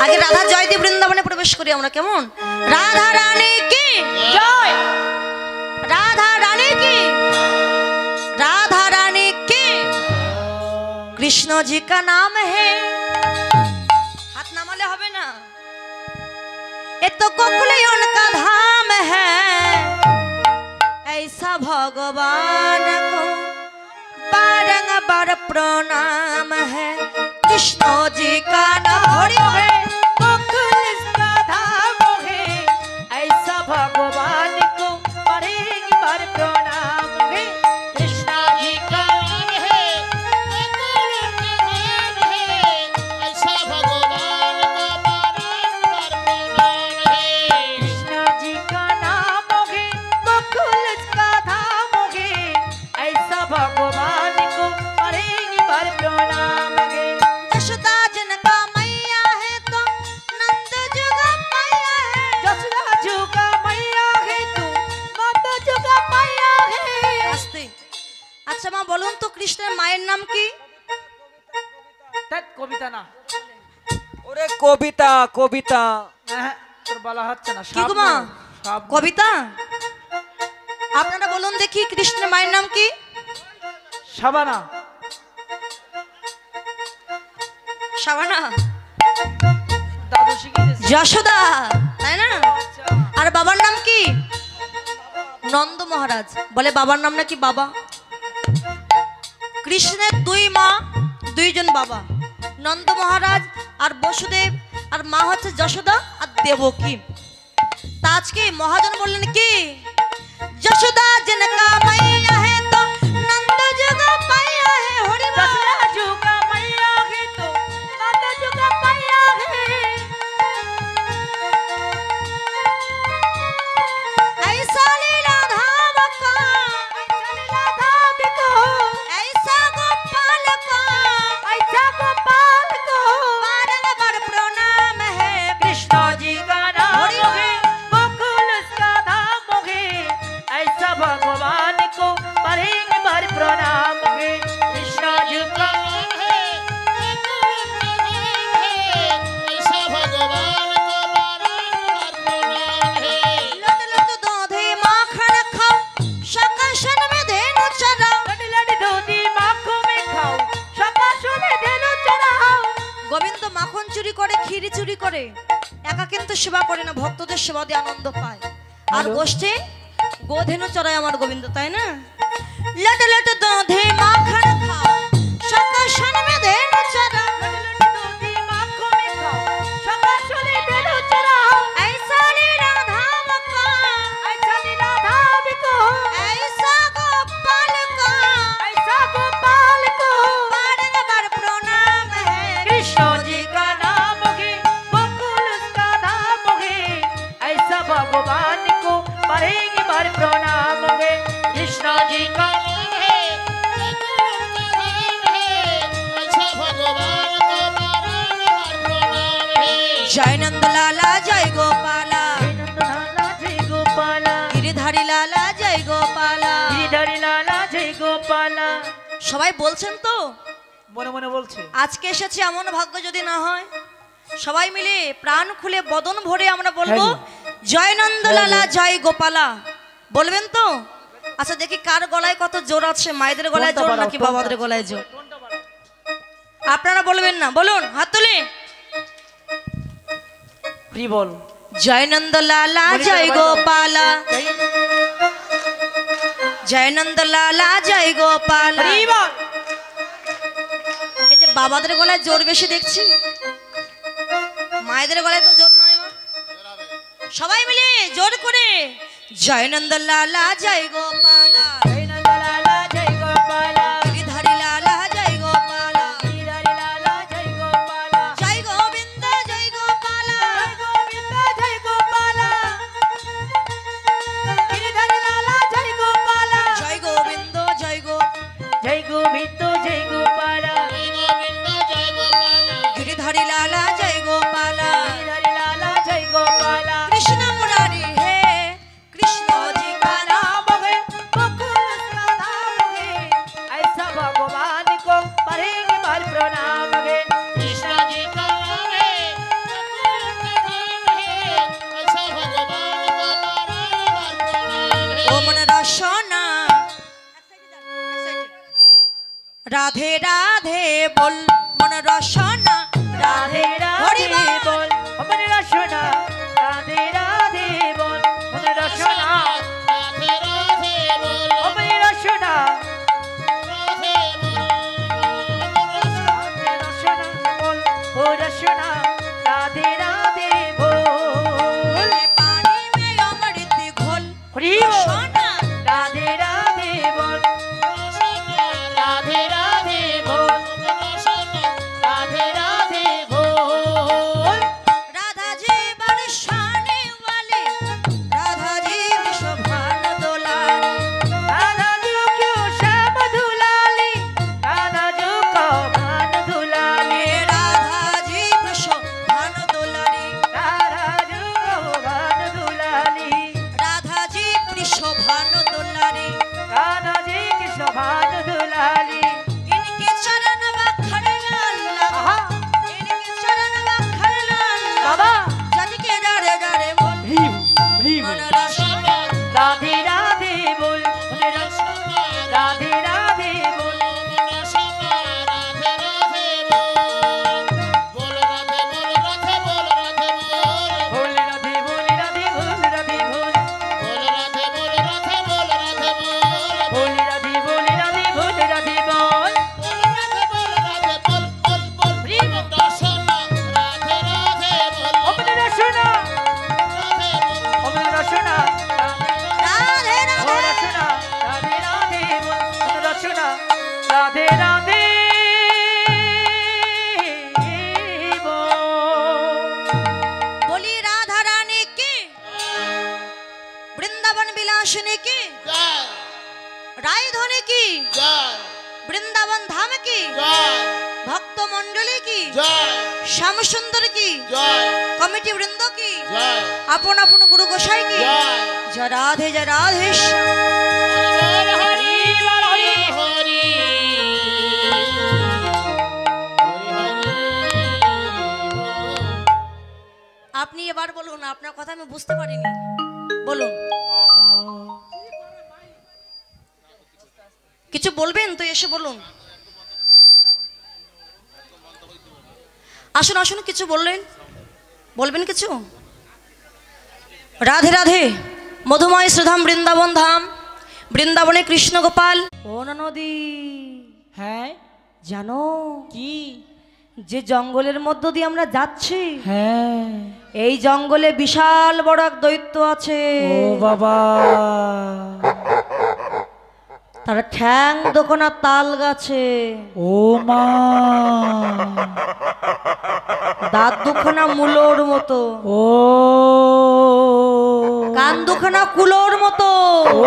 आगे राधा जय दी वृंदावने प्रवेश करी आमरा केमन राधा रानी की जय राधा रानी की राधा रानी की कृष्ण जी का नाम है हाथ नामाले होबे ना ये तो गोकुलियन का धाम है ऐसा भगवान को बारंबार प्रणाम है कृष्ण जी का नाम है गोकुल का धाम है ऐसा भगवान को बारंबार प्रणाम है कृष्ण जी का नाम है ऐसा भगवान का बारंबार प्रणाम है कृष्ण जी का नाम है गोकुल का धाम है ऐसा भगवान को बारंबार प्रणाम है यशोदा जनका मैया है तो नंद जुगा मैया है यशोदा जुगा मैया है तो नंद जुगा मैया है आस्ते अच्छा मां बोलুন তো কৃষ্ণের মায়ের নাম কি तत কবিতা না ওরে কবিতা কবিতা তোর বলা হচ্ছে না কি গো মা কবিতা আপনারা বলুন দেখি কৃষ্ণের মায়ের নাম কি শাবানা শাবানা দাদু শিখিয়ে দিয়েছে যশোদা তাই না আর বাবার নাম কি নন্দ মহারাজ বলে বাবার নাম নাকি বাবা কৃষ্ণের দুই মা দুইজন বাবা নন্দ মহারাজ আর বসুদেব আর মা হচ্ছে যশোদা আর দেবকী তা আজকে মহাজন বললেন কি যশোদা জনকা মাইয়া হে তো নন্দ জুগা পাইয়া হে হরি যশোদা জুগা মাইয়া হে তো নন্দ জুগা পাইয়া হে ऐसा लीला धाम का ऐसा गोपाल को बारंबार प्रणाम है कृष्ण जी का नाम है गोकुल का धाम है ऐसा भगवान को बारंबार प्रणाम है कृष्ण जी का नाम है ऐसा भगवान को बारंबार प्रणाम है लट लट दूधे माखन खाओ शकाशन में धेनु चराओ लट लट दूधे माखन में खाओ शकाशन में धेनु चराओ गोविंद माखन चुरी करे खीर चुरी करे एका किंतु सेवा करे ना भक्तদের সেবা দিয়ে আনন্দ পায় আর গোষ্ঠে গোধেনু চড়ায় আমার গোবিন্দ তাই না লট লট दूधे माखन खाओ शकाशन में धेनु चराओ लट लट दूधे माखन में खाओ शकाशन में धेनु चराओ ऐसा लीला धाम का ऐसा लीला धाम को ऐसा गोपाल को बारंबार प्रणाम है कृष्ण जी का नाम है गोकुल का धाम है ऐसा भगवान को बारंबार प्रणाम है कृष्ण जी का नाम है ऐसा भगवान को बारंबार प्रणाम है जय नंद लाला जय गोपाला जय गोपाला गिरिधारी लाला जय गोपाला गिरिধারী লালা জয় গোপালা সবাই বলছেন তো মনে মনে বলছে আজকে এসেছে এমন ভাগ্য যদি না হয় সবাই মিলে প্রাণ খুলে বদন ভরে আমরা বলবো জয় নন্দ লালা জয় গোপালা বলবেন তো আচ্ছা দেখি কার গলায় কত জোর আছে মায়েদের গলায় জোর নাকি বাবাদের গলায় জোর আপনারা বলবেন না বলুন হাত তুলে ফ্রি বল জয় নন্দ লালা জয় গোপালা জয় নন্দ লালা জয় গোপালা ফ্রি বল এই যে বাবাদের গলায় জোর বেশি দেখছি মায়েদের গলায় তো জোর নয় সবাই মিলে জোর করে জয় নন্দ লালা জয় গোপালা জয় নন্দ লালা জয় গোপালা गिरिधारी लाला जय गोपाला गिरिধারী লালা জয় গোপালা जय गोविंद जय गोपाला গোবিন্দ জয় গোপালা गिरिধারী লালা জয় গোপালা जय गोविंद जय জয় গোবিন্দ জয় গোপালা गिरिधारी लाला जय गोपाला गिरिধারী লালা জয় গোপালা कृष्ण मुरारी है कृष्ण जी का नाम है রাধে রাধে বল মন রসনা রাধে হরি রাধে বল। বল মনে রসনা রাধে রাধে বল মনে রসনা রাধে রাধে বল মনে রসনা রাধে রাধে রসনা বল ও রসনা রাধে রাধে বল পানি মে অমৃত ঘোল হরি বল। রসনা রাধে রাধে বল রাধে রাধে বল রাধে রাধে বল राधा जी बरसाने वाले राधा जी शोभान दुलारी राधा जो क्यों श्याम दुलाली राधा जो कौन दुलाली राधा जी शोभान दुलारी राधा जो कौन दुलाली राधा जी शोभान दुलारी राधा जी की शोभान दुलाली इनके चरण बखर लाल आहा। इनके चरण बखर लाल बाबा। जज के डरे डरे बोल भीम भीम मन रसना राधे राधे बोल मने रसना राधे राधे बोल बोल राधे बोल राधे बोल राधे बोल बोल राधे बोल राधे बोल राधे बोल मने रसना मने रसना राधे ओ राधे रसना राधे राधे बोल मने रसना राधे राधे बोल बोली राधा रानी की वृंदावन विलासिनी की राय धोनी की वृंदावन धाम की भक्त मंडली की श्याम सुंदर की कमिटी वृंदों की अपन अपन गुरु गोसाई की जय राधे श्याम। আপনি এবার বলুন আপনার কথা আমি বুঝতে পারিনি বলুন কিছু বলবেন তো এসে বলুন আসুন আসুন কিছু বলবেন কিছু রাধে রাধে মধুময় শ্রীধাম বৃন্দাবন ধাম বৃন্দাবনে কৃষ্ণ গোপাল ও নদী হ্যাঁ জানো কি যে জঙ্গলের মধ্য দিয়ে আমরা যাচ্ছি হ্যাঁ এই জঙ্গলে বিশাল বড় এক দৈত্য আছে ও বাবা তার ঠ্যাং দোকানা তাল গাছে ও মা দাঁত দুখানা মূলোর মতো ও কান দুখানা কুলোর মতো ও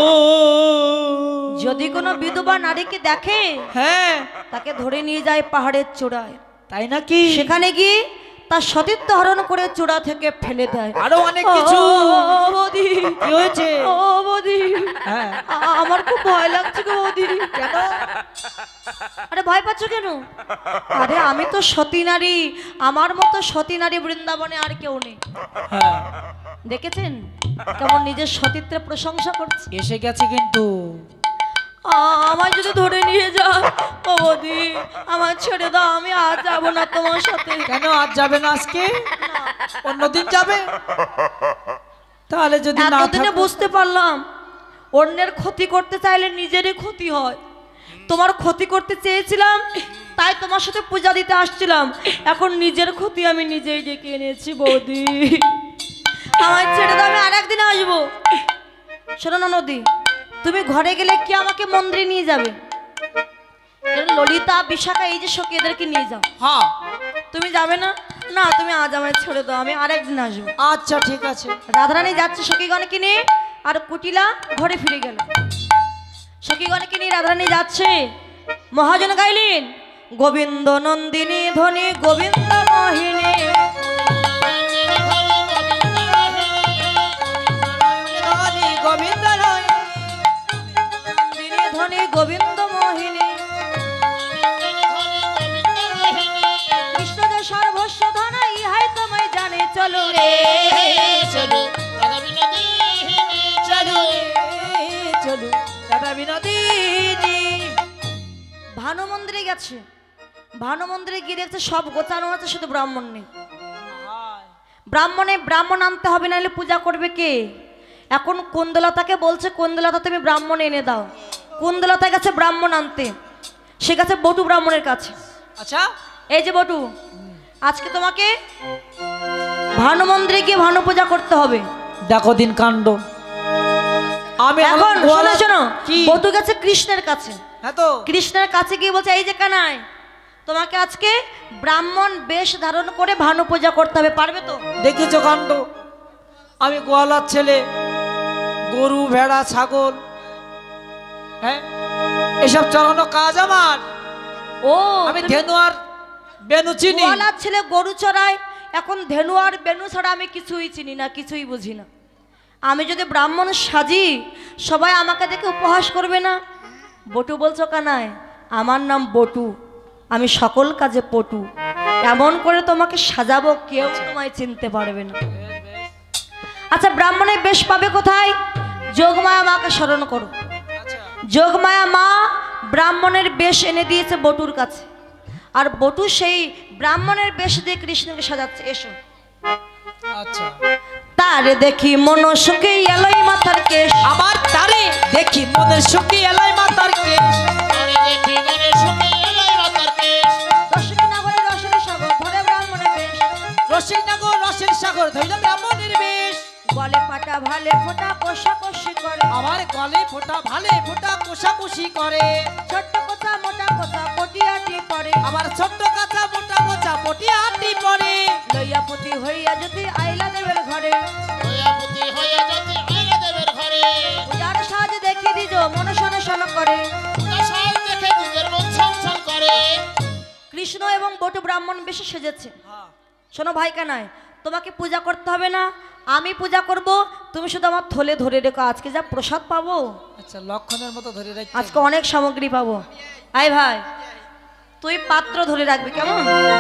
যদি কোনো বিধবা নারীকে দেখে হ্যাঁ তাকে ধরে নিয়ে যায় পাহাড়ের চূড়ায় তাই নাকি সেখানে গিয়ে তার সতীত্ব হরণ করে চূড়া থেকে ফেলে দেয় আরো অনেক কিছু ও বৌদি কি হয়েছে ও বৌদি হ্যাঁ আমার খুব ভয় লাগছে গো বৌদি কেন আরে ভয় পাচ্ছ কেন আরে আমি তো সতী নারী আমার মতো সতী নারী বৃন্দাবনে আর কেউ নেই হ্যাঁ দেখেছেন কেমন নিজের সতীত্বের প্রশংসা করছে এসে গেছে কিন্তু আমায় যদি ধরে নিয়ে যাও ও বৌদি আমার ছেড়ে দাও আমি আর যাবো না তোমার সাথে কেন আজ যাবে না আজকে অন্যদিন যাবে তাহলে যদি না এতদিনে থাকো বুঝতে পারলাম অন্যের ক্ষতি করতে চাইলে নিজেরই ক্ষতি হয় তোমার ক্ষতি করতে চেয়েছিলাম তাই তোমার সাথে পূজা দিতে আসছিলাম এখন নিজের ক্ষতি আমি নিজেই ডেকে এনেছি বৌদি আমার ছেড়ে দাও আমি আর একদিন আসবো শোনো না নদী তুমি ঘরে গেলে কি আমাকে মন্দিরে নিয়ে যাবে ললিতা বিশাখা এই যে সখী এদেরকে নিয়ে যাও হ্যাঁ তুমি যাবে না না তুমি আজ আমায় ছেড়ে দাও আমি আর একদিন আসবো আচ্ছা ঠিক আছে রাধারানী যাচ্ছে সখীগণকে নিয়ে আর কুটিলা ঘরে ফিরে গেল সখীগণকে নিয়ে রাধারানী যাচ্ছে মহাজন গাইলেন গোবিন্দ নন্দিনী ধ্বনি গোবিন্দ মোহিনী গোবিন্দ নন্দিনী ধ্বনি গোবিন্দ মোহিনী কৃষ্ণ যে সর্বস্ব ধন ইহাই তোমায় জানে চলো রে চলো রাধা বিনোদিনী চলো চলু রাধা বিনোদিনী ভানু মন্দিরে গেছে, ভানু মন্দিরে গিয়ে দেখছে সব গোছানো আছে, শুধু ব্রাহ্মণ নেই। ব্রাহ্মণ আনতে হবে, নাহলে পূজা করবে কে? এখন কুন্দলতাকে বলছে, কুন্দলতা তুমি ব্রাহ্মণ এনে দাও। কুন্দলতা গেছে ব্রাহ্মণ আনতে, সে গেছে বটু ব্রাহ্মণের কাছে। আচ্ছা, এই যে বটু, আজকে তোমাকে ভানু মন্দিরে গিয়ে ভানু পূজা করতে হবে। দেখো দিন কাণ্ড। আমি এখন শোনো শোনো, কি? বটু গেছে কৃষ্ণের কাছে। হ্যাঁ তো, কৃষ্ণের কাছে গিয়ে বলছে, এই যে কানাই, তোমাকে আজকে ব্রাহ্মণ বেশ ধারণ করে ভানু পূজা করতে হবে, পারবে তো? দেখেছো কাণ্ড। আমি গোয়ালার ছেলে, গরু ভেড়া ছাগল, হ্যাঁ এসব চালানো কাজ আমার। ও, আমি ধেনু আর বেনু চিনি। গোয়ালার ছেলে গরু চড়ায়, এখন ধেনু আর বেনু ছাড়া আমি কিছুই চিনি না, কিছুই বুঝি না। আমি যদি ব্রাহ্মণ সাজি, সবাই আমাকে দেখে উপহাস করবে না? বটু বলছো কানাই, আমার নাম বটু, আমি সকল কাজে পটু, এমন করে তোমাকে সাজাবো কেউ তোমায় চিনতে পারবে না। আচ্ছা, ব্রাহ্মণের বেশ পাবে কোথায়? যোগমায়া মাকে স্মরণ করো। যোগমায়া মা ব্রাহ্মণের বেশ এনে দিয়েছে বটুর কাছে, আর বটু সেই ব্রাহ্মণের বেশ দিয়ে কৃষ্ণকে সাজাচ্ছে। এসো। আচ্ছা, তারে দেখি মন সুখে এলোই মাথার কেশ, আবার তারে দেখি মনের সুখী এলাই মাতার কেশ। আরে দেখি মনে সুখে এলাই মাতার কেশ। দর্শনী নগরে রসের সাগর ধরে ব্রাহ্মণের বেশ, রসিকনগর রসের সাগর ধৈর্য ব্রাহ্মণের বেশ। গলে পাটা ভালে ফোটা কষাকষি করে, আমার গলে ফোটা ভালে ফোটা কোষাকুষি করে। ছোট্ট কথা মোটা কথা পটিয়াটি পরে, আমার ছোট্ট কাঁচা মোটা মোচা পটি আটি পরে। লইয়াপতি হইয়া যদি আইলা দেবের ঘরে, দয়াপতি হয়ে যদি আইলা দেবের ঘরে। পূজার সাহায্যে দেখিয়ে দিজ মন সনসন করে। দশায় দেখে নিজের মন ছমছম করে। কৃষ্ণ এবং বটু ব্রাহ্মণ বেশে সেজেছে। শোনো ভাই কানাই, তোমাকে পূজা করতে হবে না, আমি পূজা করব, তুমি শুধু আমার থলে ধরে রেখো। আজকে যা প্রসাদ পাবো, আচ্ছা, লক্ষণের মতো ধরে রাখি। আজকে অনেক সামগ্রী পাবো। আয় ভাই, তুই পাত্র ধরে রাখবি, কেমন?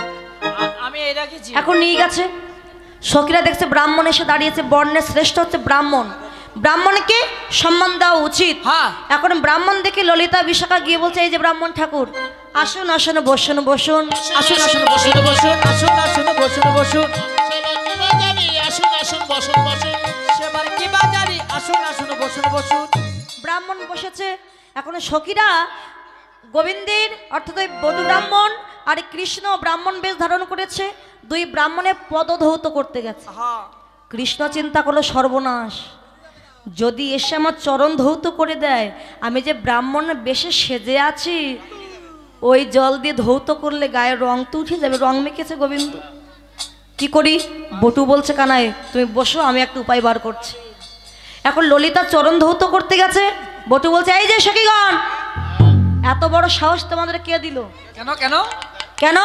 আমি এই রাখেছি। এখন নিয়ে গেছে, সখীরা দেখছে ব্রাহ্মণ এসে দাঁড়িয়েছে, বর্ণের শ্রেষ্ঠ হচ্ছে ব্রাহ্মণ, ব্রাহ্মণকে সম্মান দেওয়া উচিত। হ্যাঁ। এখন ব্রাহ্মণ দেখে ললিতা বিশাখা গিয়ে বলছে, এই যে ব্রাহ্মণ ঠাকুর, আসুন আসুন বসুন বসুন। আসুন আসুন বসুন বসুন, আসুন আসুন বসুন বসুন। সেবার কি বাজারি, আসুন আসুন বসুন বসুন। সেবার কি বাজারি, আসুন আসুন বসুন বসুন। ব্রাহ্মণ বসেছে, এখন সখীরা গোবিন্দের অর্থাৎ ওই বধূ ব্রাহ্মণ আর কৃষ্ণ ব্রাহ্মণ বেশ ধারণ করেছে, দুই ব্রাহ্মণের পদধৌত করতে গেছে। হ্যাঁ, কৃষ্ণ চিন্তা করলো, সর্বনাশ, যদি এসে আমার চরণ ধৌত করে দেয়, আমি যে ব্রাহ্মণ বেশে সেজে আছি, ওই জল দিয়ে ধৌত করলে গায়ের রং তো উঠে যাবে, রং মেখেছে গোবিন্দ, কি করি? বটু বলছে, কানাই তুমি বসো, আমি একটা উপায় বার করছি। এখন ললিতা চরণ ধৌত করতে গেছে, বটু বলছে, এই যে সখীগণ, এত বড় সাহস তোমাদের কে দিল? কেন কেন? কেন?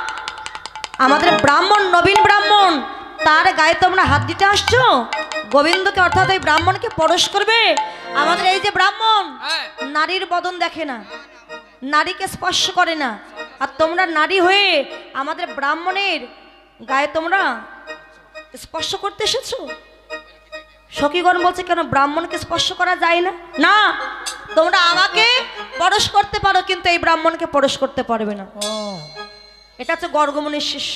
আমাদের ব্রাহ্মণ, নবীন ব্রাহ্মণ, তার গায়ে তোমরা হাত দিতে আসছো? গোবিন্দকে অর্থাৎ এই ব্রাহ্মণকে পরশ করবে? আমাদের এই যে ব্রাহ্মণ, হ্যাঁ। নারীর বদন দেখে না, নারীকে স্পর্শ করে না, আর তোমরা নারী হয়ে আমাদের ব্রাহ্মণের গায়ে তোমরা স্পর্শ করতে এসেছো? সখীগণ বলছে, কেন ব্রাহ্মণকে স্পর্শ করা যায় না? না, তোমরা আমাকে পরশ করতে পারো, কিন্তু এই ব্রাহ্মণকে পরশ করতে পারবে না। ও, এটা হচ্ছে গর্গমুনির শিষ্য।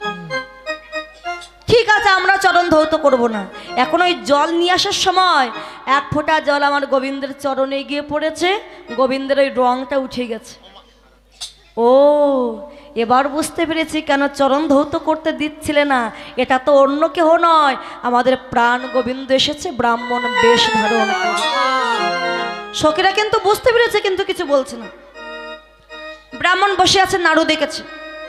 ঠিক আছে, আমরা চরণ ধৌত করব না। এখন ওই জল নিয়ে আসার সময় এক ফোঁটা জল আমার গোবিন্দের চরণে গিয়ে পড়েছে, গোবিন্দের ওই রংটা উঠে গেছে। ও, এবার বুঝতে পেরেছি কেন চরণ ধৌত করতে দিচ্ছিলে না, এটা তো অন্য কেহ নয়, আমাদের প্রাণ গোবিন্দ এসেছে ব্রাহ্মণ বেশ ধারণ করে। সখীরা কিন্তু বুঝতে পেরেছে, কিন্তু কিছু বলছে না। ব্রাহ্মণ বসে আছে, নাড়ু দেখেছে।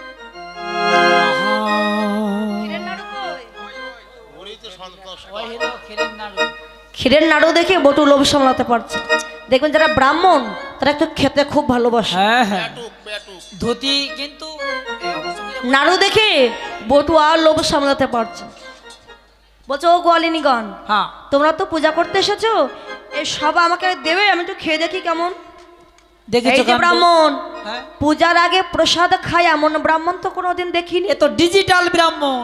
ওরই তো সন্তোষ। ওই হলো ক্ষীরের নাড়ু। ক্ষীরের নাড়ু দেখে বটু লোভ সামলাতে পারছে। দেখবেন যারা ব্রাহ্মণ, তারা একটু খেতে খুব ভালোবাসে। হ্যাঁ হ্যাঁ, পেটুক পেটুক। ধুতি কিন্তু নাড়ু দেখে বটু আর লোভ সামলাতে পারছে। বলছে, ও গোয়ালিনীগণ, হ্যাঁ, তোমরা তো পূজা করতে এসেছো, এই সব আমাকে দেবে, আমি একটু খেয়ে দেখি কেমন। দেখেছো এই যে কাণ্ড? ব্রাহ্মণ, হ্যাঁ, পূজার আগে প্রসাদ খায় এমন ব্রাহ্মণ তো কোনোদিন দেখিনি। এ তো ডিজিটাল ব্রাহ্মণ।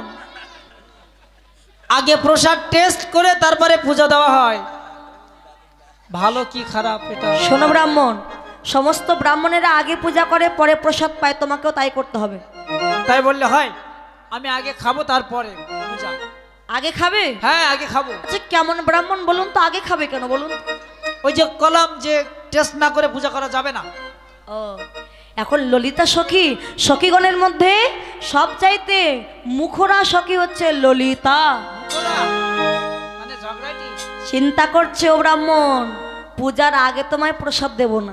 আগে প্রসাদ টেস্ট করে তারপরে পূজা দেওয়া হয়। ভালো কি খারাপ এটা? শোনো ব্রাহ্মণ, সমস্ত ব্রাহ্মণেরা আগে পূজা করে পরে প্রসাদ পায়, তোমাকেও তাই করতে হবে। তাই বললে হয়? আমি আগে খাবো তারপরে পূজা। আগে খাবে? হ্যাঁ আগে খাবো। আচ্ছা কেমন ব্রাহ্মণ বলুন তো, আগে খাবে কেন বলুন? ওই যে কলাম যে টেস্ট না করে পূজা করা যাবে না। ও এখন ললিতা সখী, সখীগণের মধ্যে সব চাইতে মুখরা সখী হচ্ছে ললিতা। মানে ঝগড়াটি। চিন্তা করছে ও ব্রাহ্মণ, পূজার আগে তোমায় প্রসাদ দেব না।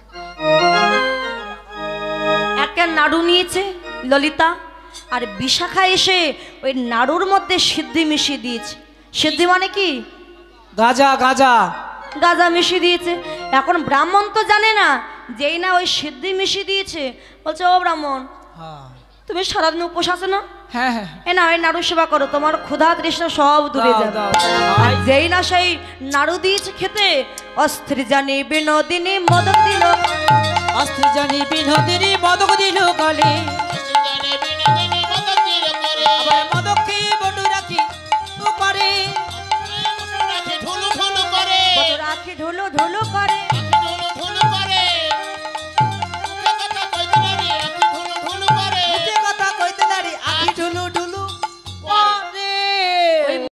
একটা নাড়ু নিয়েছে ললিতা, আর বিশাখা এসে ওই নাড়ুর মধ্যে সিদ্ধি মিশিয়ে দিয়েছে। সিদ্ধি মানে কি? গাজা গাজা। গাজা মিশিয়ে দিয়েছে। এখন ব্রাহ্মণ তো জানে না, যেই না ওই সিদ্ধি মিশিয়ে দিয়েছে, বলছে ও ব্রাহ্মণ হ্যাঁ তুমি সারাদিন উপোস আছো না, হ্যাঁ হ্যাঁ। এ না ওই নাড়ু সেবা করো, তোমার ক্ষুধা তৃষ্ণা সব দূরে দাও, যাবে। দাও, আর যেই না সেই নাড়ু দিয়েছে খেতে, অস্থির জানি বিনোদিনী মদক দিল। অস্থির জানি বিনোদিনী মদক দিল গলে, জানে বিনোদিনী মদক দিল করে। আবার মদক খেয়ে বটু রাখি তো করে। রাখি ঢুলু ঢুলু করে। রাখি ঢুলু ঢুলু করে।